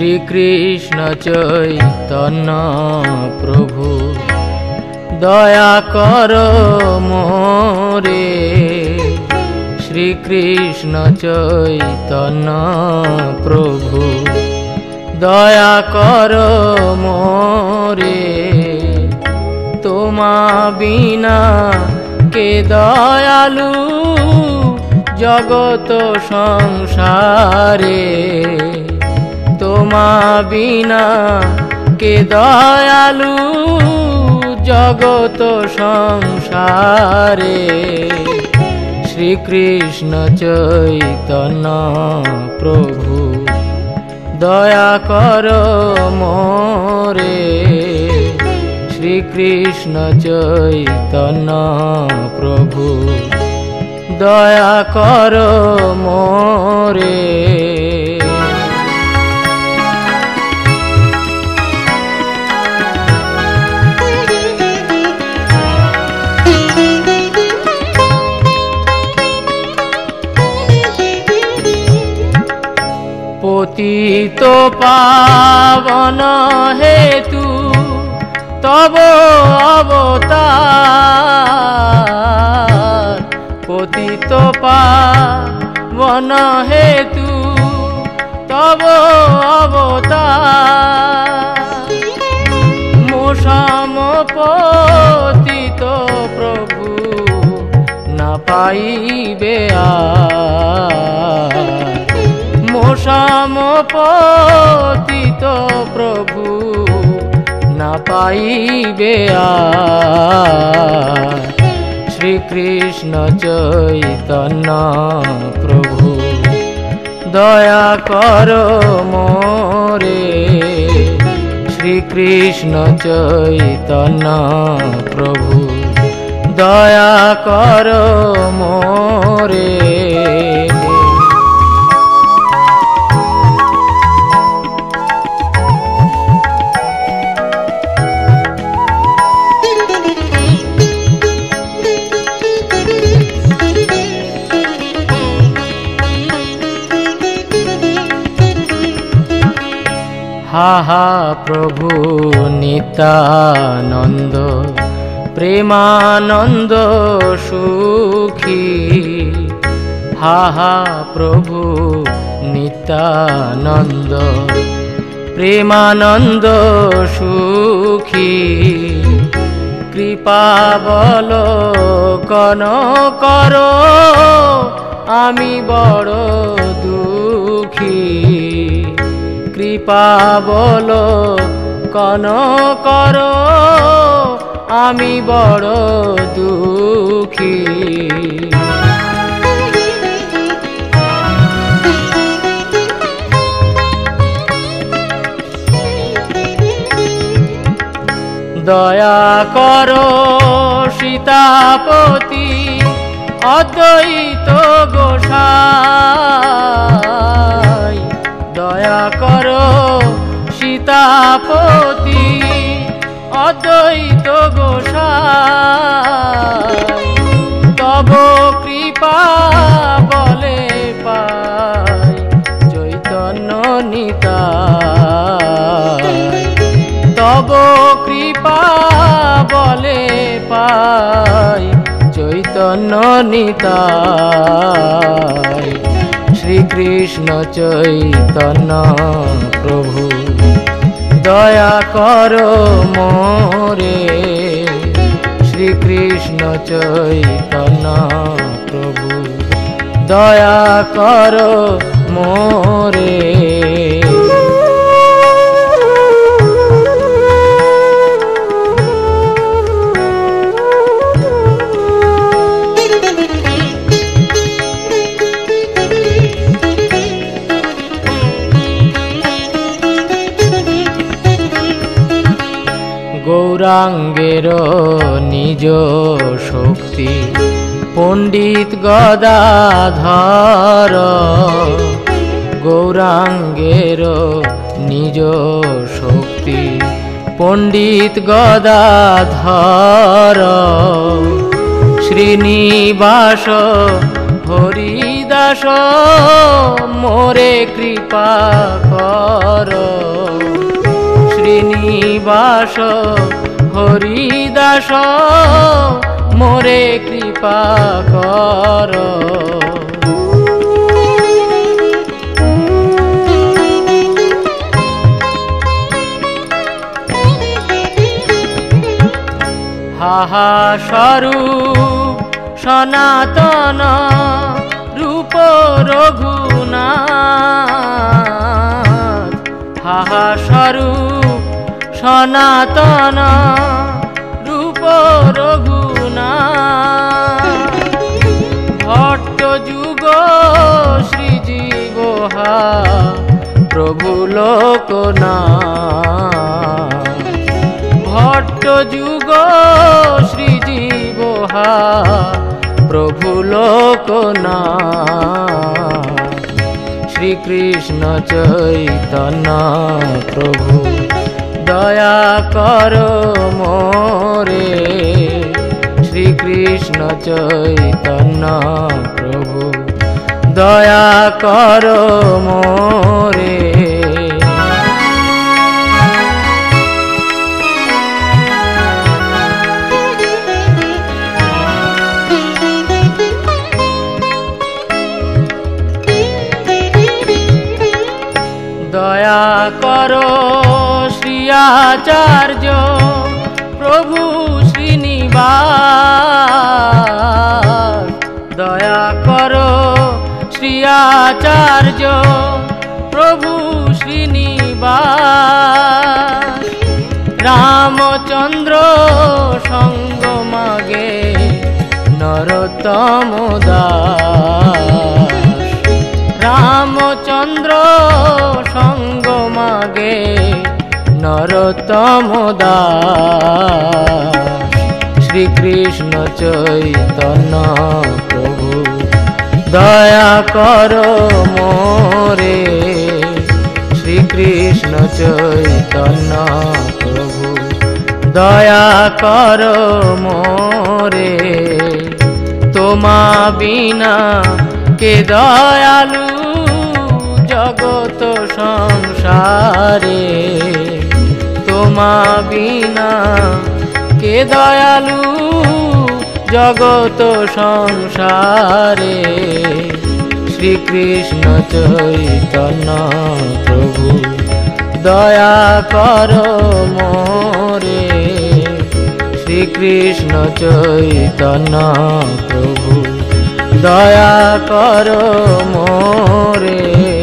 শ্রীকৃষ্ণ চৈতন্য প্রভু দয়া কর মোরে। শ্রীকৃষ্ণ চৈতন্য প্রভু দয়া কর মোরে। তোমা বিনা কে দয়ালু জগত সংসারে। তোমা বিনা কে দয়ালু জগত সংসারে। শ্রীকৃষ্ণ চৈতন্য প্রভু দয়া কর মোরে। শ্রীকৃষ্ণ চৈতন্য প্রভু দয়া কর মোরে। পতিত পাবন হেতু তব অবতার। পতিত পাবন হেতু তব অবতার। মোসাম পতিত প্রভু না পাইবে আর। মোসাম পতিত প্রভু না পাইবে আর। শ্রীকৃষ্ণ চৈতন্য প্রভু দয়া কর মোরে। শ্রীকৃষ্ণ চৈতন্য প্রভু দয়া কর মোরে। হা হা প্রভু নিত্যানন্দ প্রেমানন্দ সুখী। হা হা প্রভু নিত্যানন্দ প্রেমানন্দ সুখী। কৃপাবলোকন কর আমি বড় দুঃখী। কৃপাবলোকন কর আমি বড় দুঃখী। দয়া কর সীতাপতি অদ্বৈত গোসাই। দয়া কর সীতাপতি অদ্বৈত গোসাই। তব কৃপা বলে পাই চৈতন্য নিতাই। তব কৃপা বলে পাই চৈতন্য নিতাই। শ্রীকৃষ্ণ চৈতন্য প্রভু দয়া কর মোরে। শ্রীকৃষ্ণ চৈতন্য প্রভু দয়া কর মোরে। গৌরাঙ্গের নিজ শক্তি পণ্ডিত গদাধর। গৌরাঙ্গের নিজ শক্তি পণ্ডিত গদাধর। শ্রীনিবাস হরিদাস মোরে কৃপা কর। নিবাস হরিদাস মোরে কৃপা কর। হাহা স্বরূপ সনাতন রূপ রঘুনাথ, হাহা স্বরূপ সনাতন রূপ রঘুনাথ। ভট্ট যুগ শ্রীজীবহা প্রভু লোকনাথ, ভট্ট যুগ শ্রীজীবহা প্রভু লোকনাথ। শ্রীকৃষ্ণ চৈতন্য প্রভু দয়া কর মোরে, শ্রীকৃষ্ণ চৈতন্য প্রভু দয়া কর মোরে। দয়া করো শ্রী আচার্য প্রভু শ্রীনিবাস, দয়া করো শ্রী আচার্য প্রভু শ্রীনিবাস। রামচন্দ্র সঙ্গ মাগে নরোত্তম দাস, রামচন্দ্র সঙ্গ মাগে নরোত্তম দাস। শ্রীকৃষ্ণ চৈতন্য প্রভু দয়া কর মোরে, শ্রীকৃষ্ণ চৈতন্য প্রভু দয়া কর মোরে। তোমা বিনা কে দয়ালু জগত সংসারে, তোমা বিনা কে দয়ালু জগত সংসারে। শ্রীকৃষ্ণ চৈতন্য প্রভু দয়া কর মোরে, শ্রীকৃষ্ণ চৈতন্য প্রভু দয়া কর মোরে।